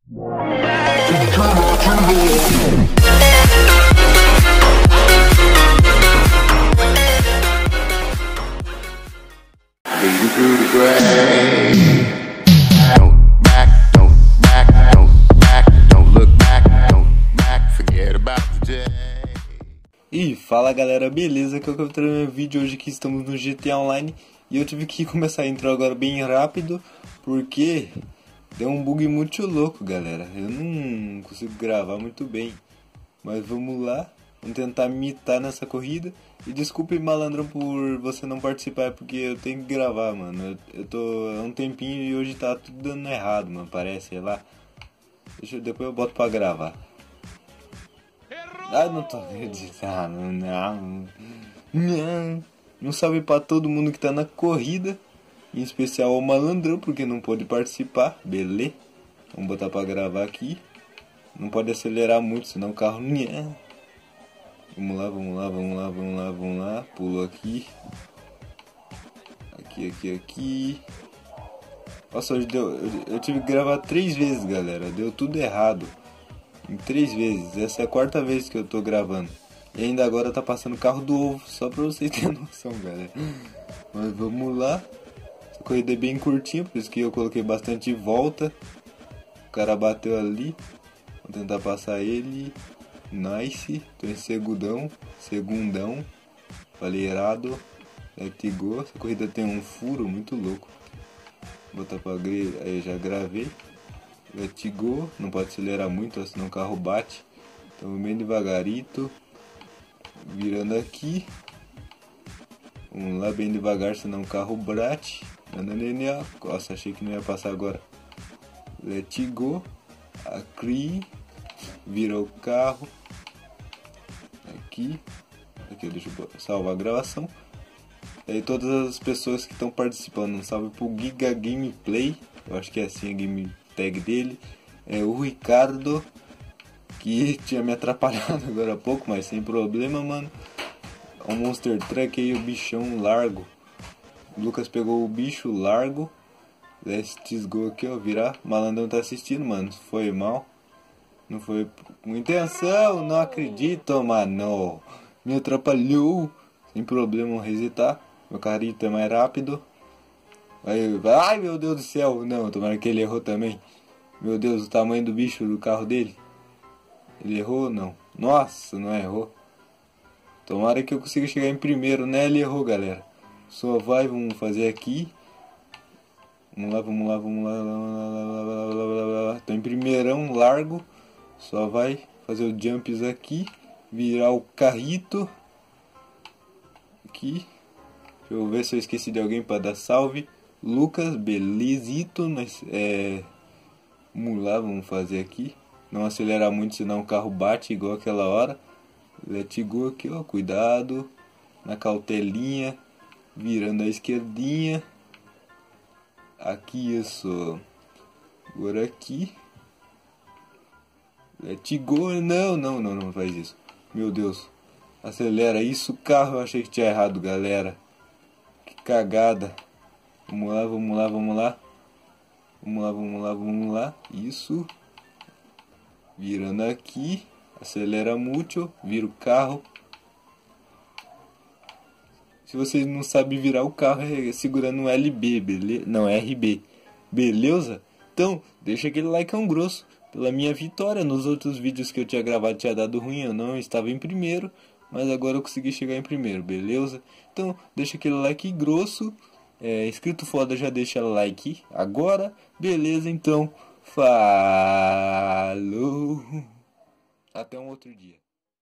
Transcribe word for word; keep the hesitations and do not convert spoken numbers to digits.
E fala galera, beleza? Que eu tô trazendo meu vídeo hoje que estamos no G T A Online. E eu tive que começar a intro agora bem rápido, porque deu um bug muito louco, galera. Eu não consigo gravar muito bem. Mas vamos lá, vamos tentar imitar nessa corrida. E desculpe, malandrão, por você não participar, porque eu tenho que gravar, mano. Eu, eu tô há um tempinho e hoje tá tudo dando errado, mano, parece, sei lá. Deixa eu, depois eu boto pra gravar. Ah, não tô ah, não, não, não. Um salve pra todo mundo que tá na corrida, em especial ao malandrão, porque não pôde participar, beleza? Vamos botar pra gravar aqui. Não pode acelerar muito, senão o carro... Não. Vamos lá, vamos lá, vamos lá, vamos lá, vamos lá. Pulou aqui. Aqui, aqui, aqui. Nossa, hoje deu... eu tive que gravar três vezes, galera. Deu tudo errado. Em três vezes. Essa é a quarta vez que eu tô gravando. E ainda agora tá passando o carro do ovo. Só pra vocês terem noção, galera. Mas vamos lá. Essa corrida é bem curtinha, por isso que eu coloquei bastante volta. O cara bateu ali. Vou tentar passar ele. Nice. Tô em segundão. Segundão. Falei errado. Let go. Essa corrida tem um furo muito louco. Vou botar pra grelha. Aí já gravei. Let go, não pode acelerar muito, senão o carro bate. Então bem devagarito. Virando aqui. Vamos lá bem devagar, senão o carro bate. Nossa, achei que não ia passar agora. Let go. Aqui. Vira o carro. Aqui. Aqui, deixa eu salvar a gravação. E aí todas as pessoas que estão participando. Um salve pro Giga Gameplay. Eu acho que é assim a game tag dele. É o Ricardo, que tinha me atrapalhado agora há pouco, mas sem problema, mano. O Monster Truck aí, o bichão largo. O Lucas pegou o bicho largo. Let's go aqui, ó, virar. O malandrão tá assistindo, mano. Foi mal. Não foi com intenção, não acredito, mano. Me atrapalhou. Sem problema, vou resetar. Meu carrito é mais rápido. Aí, ai meu Deus do céu, não, tomara que ele errou também. Meu Deus, o tamanho do bicho do carro dele. Ele errou ou não? Nossa, não errou. Tomara que eu consiga chegar em primeiro, né? Ele errou, galera. Só vai, vamos fazer aqui. Vamos lá, vamos lá, vamos lá, lá, lá, lá, lá. Tô em primeirão, largo. Só vai fazer o jumps aqui. Virar o carrito. Aqui. Deixa eu ver se eu esqueci de alguém para dar salve. Lucas, belezito, mas é... Vamos lá, vamos fazer aqui. Não acelerar muito, senão o carro bate igual aquela hora. Let go aqui, ó, cuidado. Na cautelinha. Virando a esquerdinha. Aqui, isso. Agora aqui. Let go, não, não, não, não faz isso. Meu Deus. Acelera isso, carro, eu achei que tinha errado, galera. Que cagada. Vamos lá, vamos lá, vamos lá. Vamos lá, vamos lá, vamos lá. Isso. Virando aqui. Acelera muito. Vira o carro. Se vocês não sabem virar o carro, é segurando um L B, beleza? Não, R B. Beleza? Então, deixa aquele likeão grosso. Pela minha vitória. Nos outros vídeos que eu tinha gravado tinha dado ruim. Eu não estava em primeiro. Mas agora eu consegui chegar em primeiro, beleza? Então, deixa aquele like grosso. É, inscrito foda, já deixa like agora. Beleza, então. Falou. Até um outro dia.